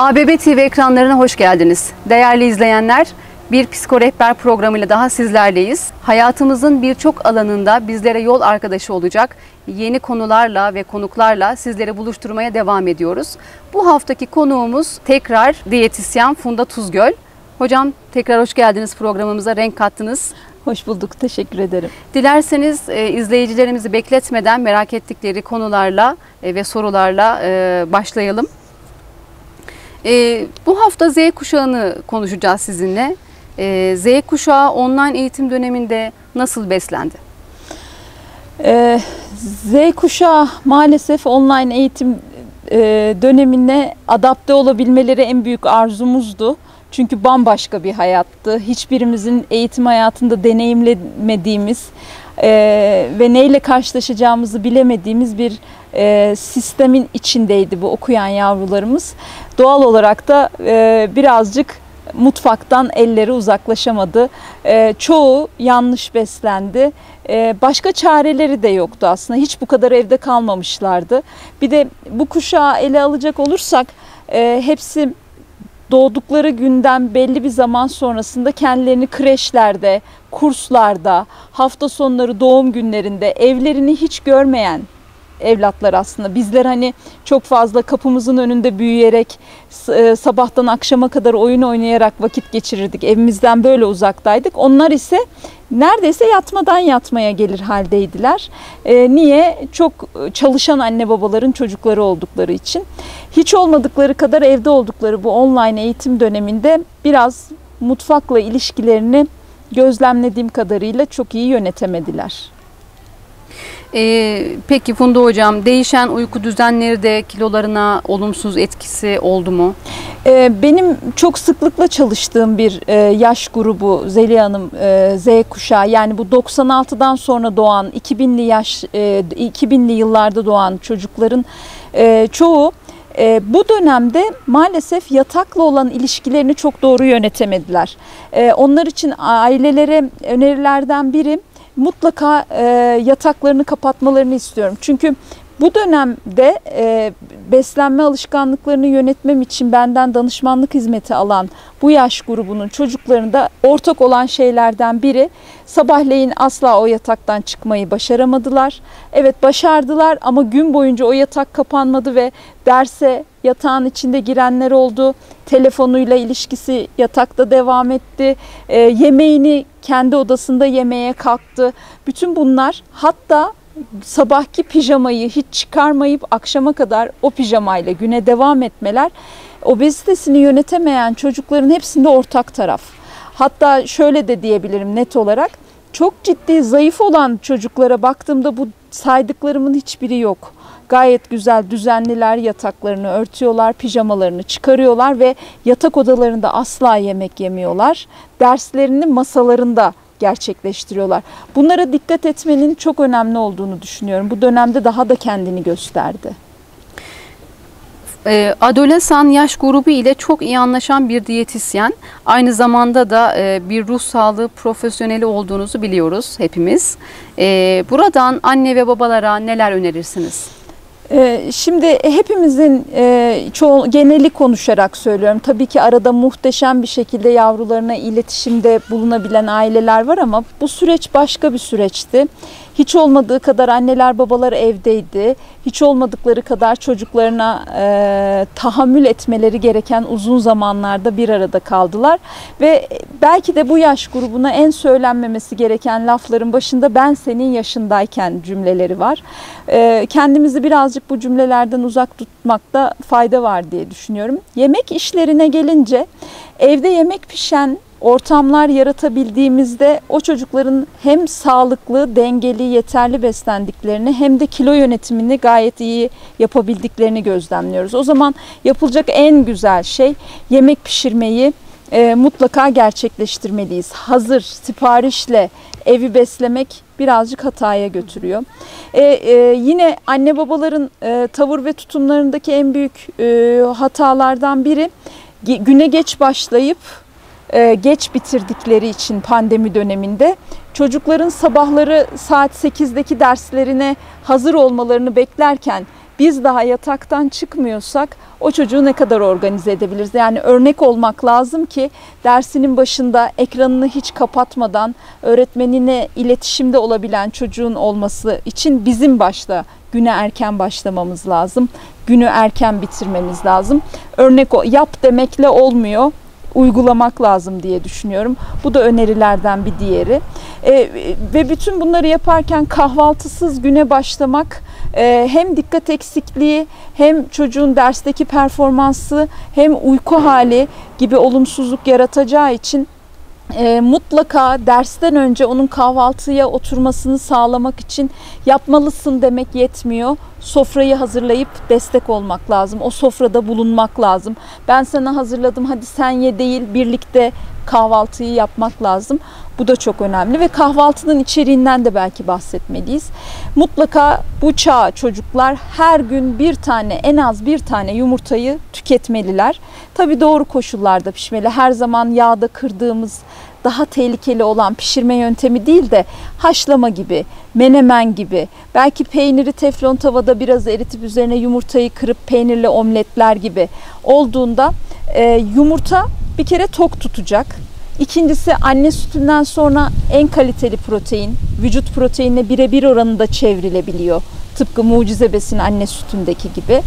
ABB TV ekranlarına hoş geldiniz. Değerli izleyenler, bir psikorehber programıyla daha sizlerleyiz. Hayatımızın birçok alanında bizlere yol arkadaşı olacak yeni konularla ve konuklarla sizleri buluşturmaya devam ediyoruz. Bu haftaki konuğumuz tekrar diyetisyen Funda Tuzgöl. Hocam tekrar hoş geldiniz, programımıza renk kattınız. Hoş bulduk, teşekkür ederim. Dilerseniz izleyicilerimizi bekletmeden merak ettikleri konularla ve sorularla başlayalım. Bu hafta Z kuşağını konuşacağız sizinle. Z kuşağı online eğitim döneminde nasıl beslendi? Z kuşağı maalesef online eğitim dönemine adapte olabilmeleri en büyük arzumuzdu. Çünkü bambaşka bir hayattı. Hiçbirimizin eğitim hayatında deneyimlemediğimiz ve neyle karşılaşacağımızı bilemediğimiz bir sistemin içindeydi bu okuyan yavrularımız. Doğal olarak da birazcık mutfaktan elleri uzaklaşamadı. Çoğu yanlış beslendi. Başka çareleri de yoktu aslında. Hiç bu kadar evde kalmamışlardı. Bir de bu kuşağı ele alacak olursak hepsi doğdukları günden belli bir zaman sonrasında kendilerini kreşlerde, kurslarda, hafta sonları, doğum günlerinde evlerini hiç görmeyen evlatlar aslında. Bizler hani çok fazla kapımızın önünde büyüyerek sabahtan akşama kadar oyun oynayarak vakit geçirirdik. Evimizden böyle uzaktaydık. Onlar ise neredeyse yatmadan yatmaya gelir haldeydiler. Niye? Çok çalışan anne babaların çocukları oldukları için. Hiç olmadıkları kadar evde oldukları bu online eğitim döneminde biraz mutfakla ilişkilerini gözlemlediğim kadarıyla çok iyi yönetemediler. Peki Funda Hocam, değişen uyku düzenleri de kilolarına olumsuz etkisi oldu mu? Benim çok sıklıkla çalıştığım bir yaş grubu Zeliha Hanım, Z kuşağı, yani bu 96'dan sonra doğan 2000'li yıllarda doğan çocukların çoğu bu dönemde maalesef yatakla olan ilişkilerini çok doğru yönetemediler. Onlar için ailelere önerilerden biri mutlaka yataklarını kapatmalarını istiyorum. Çünkü bu dönemde beslenme alışkanlıklarını yönetmem için benden danışmanlık hizmeti alan bu yaş grubunun çocuklarında ortak olan şeylerden biri, sabahleyin asla o yataktan çıkmayı başaramadılar. Evet, başardılar ama gün boyunca o yatak kapanmadı ve derse yatağın içinde girenler oldu. Telefonuyla ilişkisi yatakta devam etti. Yemeğini kendi odasında yemeye kalktı. Bütün bunlar, hatta sabahki pijamayı hiç çıkarmayıp akşama kadar o pijamayla güne devam etmeler, obezitesini yönetemeyen çocukların hepsinde ortak taraf. Hatta şöyle de diyebilirim net olarak, çok ciddi zayıf olan çocuklara baktığımda bu saydıklarımın hiçbiri yok. Gayet güzel, düzenliler, yataklarını örtüyorlar, pijamalarını çıkarıyorlar ve yatak odalarında asla yemek yemiyorlar. Derslerini masalarında gerçekleştiriyorlar. Bunlara dikkat etmenin çok önemli olduğunu düşünüyorum. Bu dönemde daha da kendini gösterdi. Adolesan yaş grubu ile çok iyi anlaşan bir diyetisyen, aynı zamanda da bir ruh sağlığı profesyoneli olduğunuzu biliyoruz hepimiz. Buradan anne ve babalara neler önerirsiniz? Şimdi hepimizin geneli konuşarak söylüyorum. Tabii ki arada muhteşem bir şekilde yavrularına iletişimde bulunabilen aileler var ama bu süreç başka bir süreçti. Hiç olmadığı kadar anneler babalar evdeydi. Hiç olmadıkları kadar çocuklarına tahammül etmeleri gereken uzun zamanlarda bir arada kaldılar. Ve belki de bu yaş grubuna en söylenmemesi gereken lafların başında "ben senin yaşındayken" cümleleri var. Kendimizi birazcık bu cümlelerden uzak tutmakta fayda var diye düşünüyorum. Yemek işlerine gelince, evde yemek pişen ortamlar yaratabildiğimizde o çocukların hem sağlıklı, dengeli, yeterli beslendiklerini hem de kilo yönetimini gayet iyi yapabildiklerini gözlemliyoruz. O zaman yapılacak en güzel şey, yemek pişirmeyi mutlaka gerçekleştirmeliyiz. Hazır, siparişle evi beslemek birazcık hataya götürüyor. Yine anne babaların tavır ve tutumlarındaki en büyük hatalardan biri, güne geç başlayıp geç bitirdikleri için pandemi döneminde çocukların sabahları saat 8'deki derslerine hazır olmalarını beklerken biz daha yataktan çıkmıyorsak o çocuğu ne kadar organize edebiliriz? Yani örnek olmak lazım ki dersinin başında ekranını hiç kapatmadan öğretmenine iletişimde olabilen çocuğun olması için bizim başta güne erken başlamamız lazım. Günü erken bitirmemiz lazım. Örnek yap demekle olmuyor. Uygulamak lazım diye düşünüyorum. Bu da önerilerden bir diğeri. Ve bütün bunları yaparken kahvaltısız güne başlamak hem dikkat eksikliği, hem çocuğun dersteki performansı, hem uyku hali gibi olumsuzluk yaratacağı için mutlaka dersten önce onun kahvaltıya oturmasını sağlamak için yapmalısın demek yetmiyor. Sofrayı hazırlayıp destek olmak lazım. O sofrada bulunmak lazım. Ben sana hazırladım, hadi sen ye değil, birlikte kahvaltıyı yapmak lazım. Bu da çok önemli ve kahvaltının içeriğinden de belki bahsetmeliyiz. Mutlaka bu çağ çocuklar her gün bir tane, en az bir tane yumurtayı tüketmeliler. Tabii doğru koşullarda pişmeli. Her zaman yağda kırdığımız, daha tehlikeli olan pişirme yöntemi değil de haşlama gibi, menemen gibi, belki peyniri teflon tavada biraz eritip üzerine yumurtayı kırıp peynirli omletler gibi olduğunda yumurta bir kere tok tutacak. İkincisi, anne sütünden sonra en kaliteli protein, vücut proteinine birebir oranında çevrilebiliyor. Tıpkı mucize besin anne sütündeki gibi.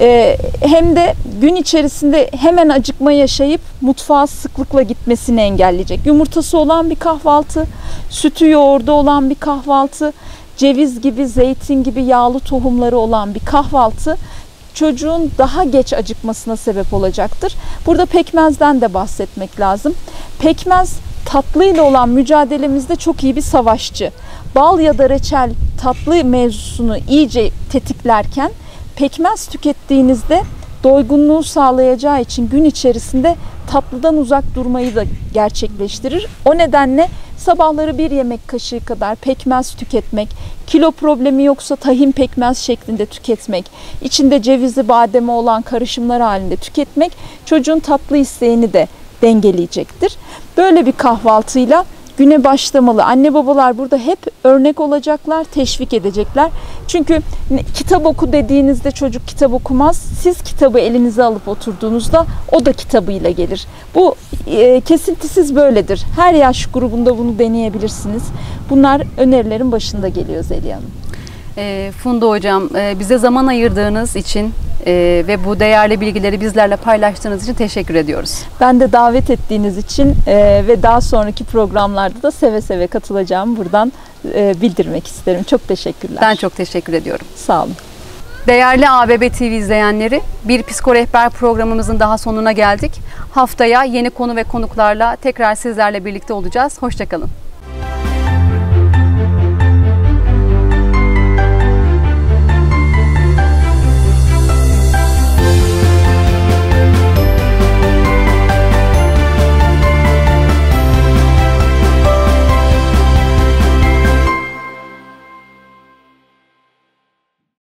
Hem de gün içerisinde hemen acıkma yaşayıp mutfağa sıklıkla gitmesini engelleyecek. Yumurtası olan bir kahvaltı, sütü yoğurdu olan bir kahvaltı, ceviz gibi, zeytin gibi yağlı tohumları olan bir kahvaltı çocuğun daha geç acıkmasına sebep olacaktır. Burada pekmezden de bahsetmek lazım. Pekmez tatlıyla olan mücadelemizde çok iyi bir savaşçı. Bal ya da reçel tatlı mevzusunu iyice tetiklerken pekmez tükettiğinizde doygunluğu sağlayacağı için gün içerisinde tatlıdan uzak durmayı da gerçekleştirir. O nedenle sabahları bir yemek kaşığı kadar pekmez tüketmek, kilo problemi yoksa tahin pekmez şeklinde tüketmek, içinde cevizi, bademi olan karışımlar halinde tüketmek çocuğun tatlı isteğini de dengeleyecektir. Böyle bir kahvaltıyla güne başlamalı. Anne babalar burada hep örnek olacaklar, teşvik edecekler. Çünkü kitap oku dediğinizde çocuk kitap okumaz. Siz kitabı elinize alıp oturduğunuzda o da kitabıyla gelir. Bu kesintisiz böyledir. Her yaş grubunda bunu deneyebilirsiniz. Bunlar önerilerin başında geliyor Zeliha Hanım. Funda Hocam, bize zaman ayırdığınız için ve bu değerli bilgileri bizlerle paylaştığınız için teşekkür ediyoruz. Ben de davet ettiğiniz için ve daha sonraki programlarda da seve seve katılacağımı buradan bildirmek isterim. Çok teşekkürler. Ben çok teşekkür ediyorum. Sağ olun. Değerli ABB TV izleyenleri, bir psikorehber programımızın daha sonuna geldik. Haftaya yeni konu ve konuklarla tekrar sizlerle birlikte olacağız. Hoşça kalın.